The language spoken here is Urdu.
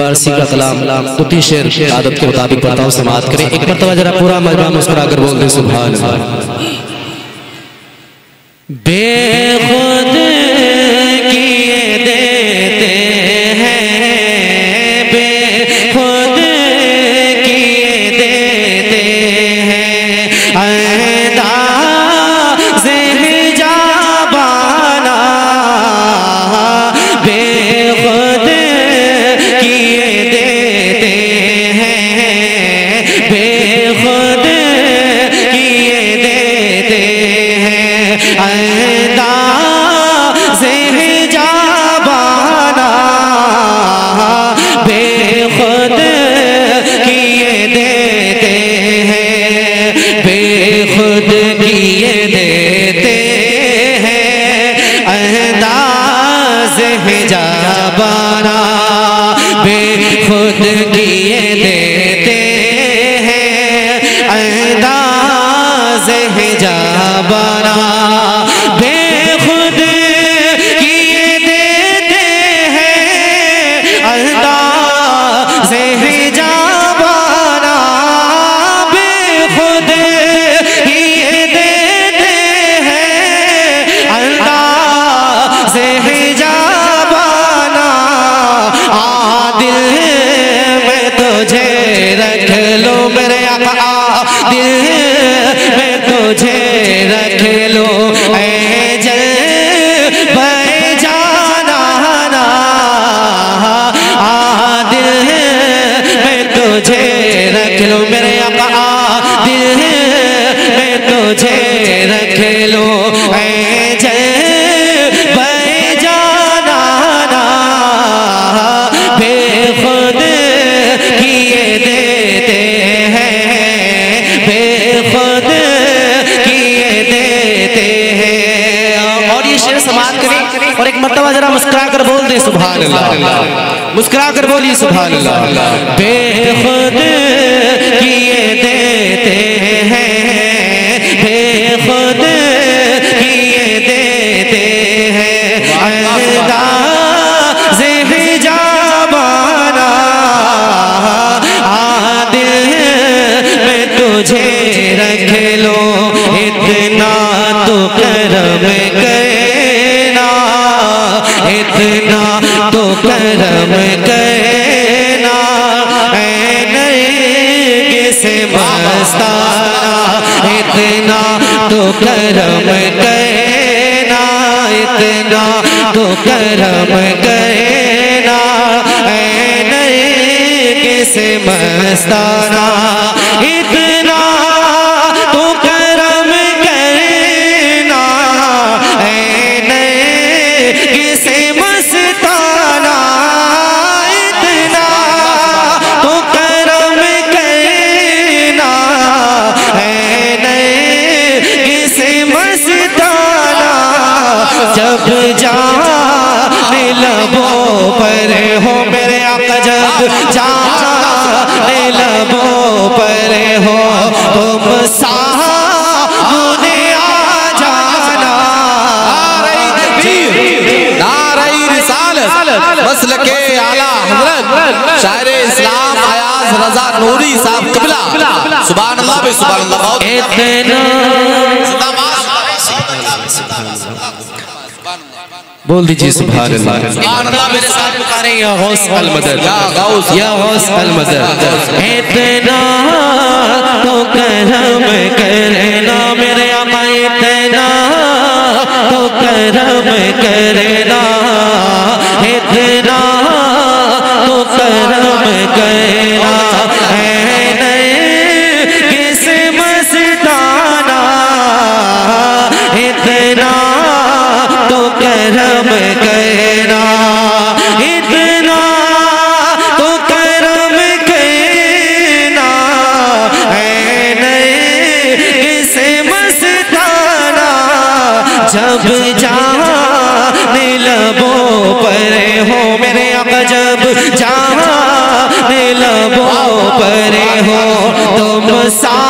فارسی کا کلام 2-3 شعر عادت کے مطابق پڑھتا ہوں، سماعت کریں. ایک مرتبہ ذرا پورا مجمع مسکرا کر بول دیں سبحان اللہ. بے خود کیے دیتے ہیں، بے خود کیے دیتے ہیں، انداز حجابانہ بے خود کیے دیتے ہیں، بے خود کیے دیتے ہیں، انداز حجابانہ بے خود کیے دیتے ہیں، بے خود کیے دیتے ہیں، انداز حجابانہ بے خود کیے دیتے ہیں، انداز حجابانہ بے خود کیے دیتے ہیں، انداز حجابانہ بے خود کیے دیتے ہیں، انداز حجابانہ دل میں تجھے رکھ لو میرے آقا، دل میں تجھے رکھ لو اے جلوہ جانانہ، دل میں تجھے رکھ لو میرے آقا، دل میں تجھے رکھ لو اے جلوہ جانانہ بے خود کیے دیتے ہیں، بے خود کیے دیتے ہیں. اور یہ شعر سماعت کریں اور ایک مرتبہ ذرا مسکرا کر بول دیں سبحان اللہ، مسکرا کر بولیے سبحان اللہ. بے خود کیے دیتے ہیں، بے خود کیے دیتے ہیں، انداز حجابانہ دل میں تجھے رکھ لو، اتنا تو کرم کرنا، اتنا تو کرم کرنا اے نرگس مستانہ، اتنا تو کرم کرنا، اتنا تو کرم کرنا اے نرگس مستانہ، اتنا تو کرم کرنا اے نرگس مستانہ، اتنا تو کرم کرنا اے نرگس مستانہ، جب جان لبوں پر ہو میرے آقا، جب جان لبوں پر ہو تم سامنے آ جانا. نعرہ رسالت مسلک اعلیٰ حضرت شاعر اسلام ایاز رضا نوری صاحب قبلہ، سبحان اللہ بے سبحان اللہ. بہت بول دیجئے سبحان اللہ. سبحان اللہ میرے ساتھ پکاریں یا غوث المدد، یا غوث المدد. اتنا تو کرم کرنا میرے آقا، اتنا تو کرم کرنا، اتنا تو کرم کرنا اے نرگس مستانہ، اتنا تو کرم کرنا، اتنا تو کرم کرنا اے نرگس مستانہ، جب جان لبوں پر ہو میرے آقا، جب جان لبوں پر ہو تم سا